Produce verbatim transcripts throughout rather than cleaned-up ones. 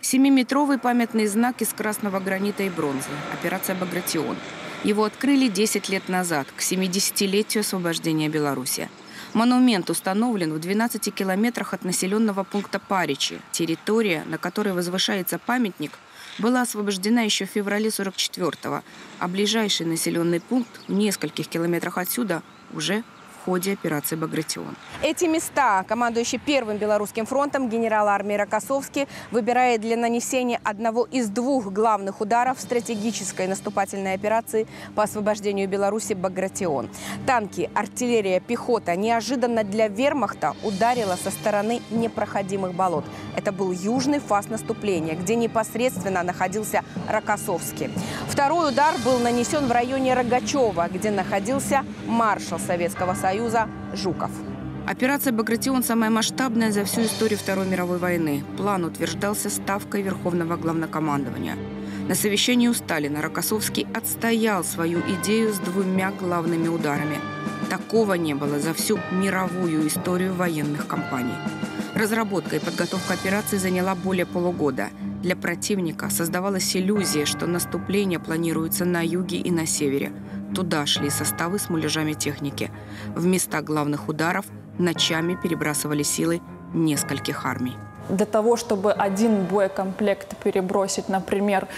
Семиметровый памятный знак из красного гранита и бронзы. Операция «Багратион». Его открыли десять лет назад, к семидесятилетию освобождения Беларуси. Монумент установлен в двенадцати километрах от населенного пункта Паричи. Территория, на которой возвышается памятник, была освобождена еще в феврале сорок четвёртого, а ближайший населенный пункт в нескольких километрах отсюда уже в ходе операции «Багратион». Эти места командующий Первым Белорусским фронтом генерал армии Рокоссовский выбирает для нанесения одного из двух главных ударов стратегической наступательной операции по освобождению Беларуси «Багратион». Танки, артиллерия, пехота неожиданно для вермахта ударила со стороны непроходимых болот. Это был южный фас наступления, где непосредственно находился Рокоссовский. Второй удар был нанесен в районе Рогачева, где находился маршал Советского Союза Жуков. Операция «Багратион» самая масштабная за всю историю Второй мировой войны. План утверждался Ставкой Верховного Главнокомандования. На совещании у Сталина Рокоссовский отстоял свою идею с двумя главными ударами. Такого не было за всю мировую историю военных кампаний. Разработка и подготовка операции заняла более полугода. Для противника создавалась иллюзия, что наступление планируется на юге и на севере. Туда шли составы с муляжами техники. В места главных ударов ночами перебрасывали силы нескольких армий. Для того, чтобы один боекомплект перебросить, например,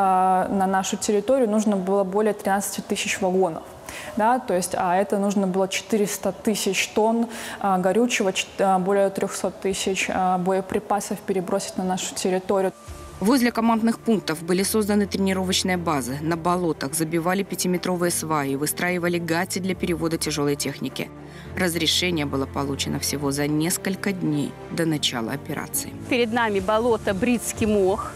на нашу территорию, нужно было более тринадцати тысяч вагонов. Да, то есть, а это нужно было четыреста тысяч тонн горючего, более трёхсот тысяч боеприпасов перебросить на нашу территорию. Возле командных пунктов были созданы тренировочные базы. На болотах забивали пятиметровые сваи, выстраивали гати для перевода тяжелой техники. Разрешение было получено всего за несколько дней до начала операции. Перед нами болото Бритский мох,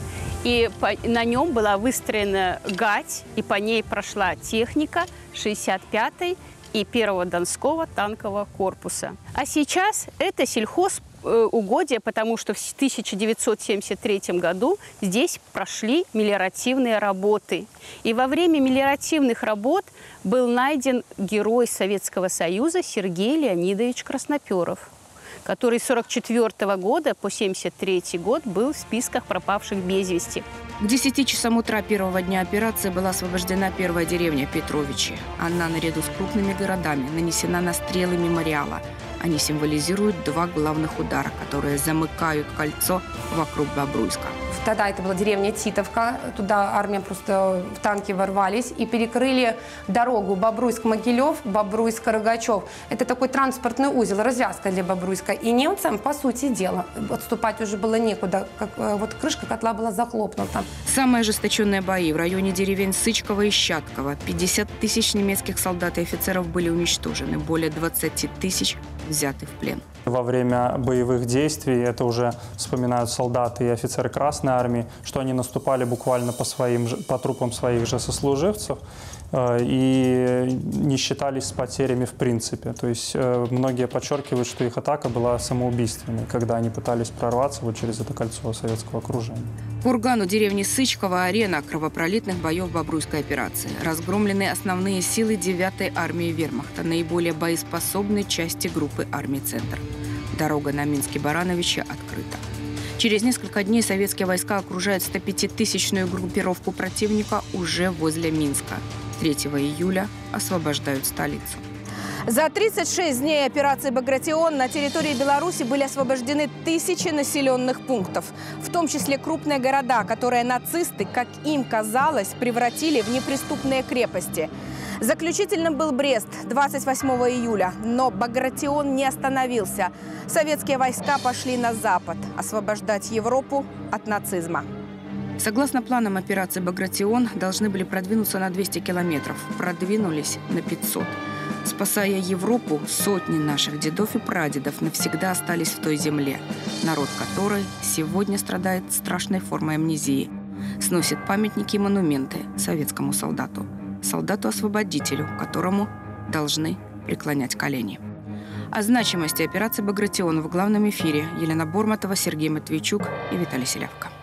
и по, на нем была выстроена гать, и по ней прошла техника шестьдесят пятой и первого Донского танкового корпуса. А сейчас это сельхоз угодья, потому что в тысяча девятьсот семьдесят третьем году здесь прошли мелиоративные работы. И во время мелиоративных работ был найден герой Советского Союза Сергей Леонидович Красноперов, который с сорок четвёртого года по семьдесят третий год был в списках пропавших без вести. К десяти часам утра первого дня операции была освобождена первая деревня Петровичи. Она, наряду с крупными городами, нанесена на стрелы мемориала. Они символизируют два главных удара, которые замыкают кольцо вокруг Бобруйска. Тогда это была деревня Титовка. Туда армия просто в танки ворвались и перекрыли дорогу Бобруйск-Могилев, Бобруйск-Рогачев. Это такой транспортный узел, развязка для Бобруйска. И немцам, по сути дела, отступать уже было некуда. Как, вот крышка котла была захлопнута. Самые ожесточенные бои в районе деревень Сычково и Щадково. пятьдесят тысяч немецких солдат и офицеров были уничтожены. Более двадцати тысяч взяты в плен. Во время боевых действий, это уже вспоминают солдаты и офицеры Красной армии, что они наступали буквально по, своим, по трупам своих же сослуживцев э, и не считались с потерями в принципе. То есть э, многие подчеркивают, что их атака была самоубийственной, когда они пытались прорваться вот через это кольцо советского окружения. Курган у деревни Сычково – арена кровопролитных боев Бобруйской операции. Разгромлены основные силы девятой армии вермахта, наиболее боеспособной части группы армий «Центр». Дорога на Минске-Барановичи открыта. Через несколько дней советские войска окружают стопятитысячную группировку противника уже возле Минска. третьего июля освобождают столицу. За тридцать шесть дней операции «Багратион» на территории Беларуси были освобождены тысячи населенных пунктов, в том числе крупные города, которые нацисты, как им казалось, превратили в неприступные крепости. Заключительным был Брест двадцать восьмого июля, но «Багратион» не остановился. Советские войска пошли на запад, освобождать Европу от нацизма. Согласно планам операции «Багратион», должны были продвинуться на двести километров. Продвинулись на пятьсот. Спасая Европу, сотни наших дедов и прадедов навсегда остались в той земле, народ которой сегодня страдает страшной формой амнезии, сносит памятники и монументы советскому солдату, солдату-освободителю, которому должны преклонять колени. О значимости операции «Багратион» в главном эфире Елена Бормотова, Сергей Матвейчук и Виталий Селявко.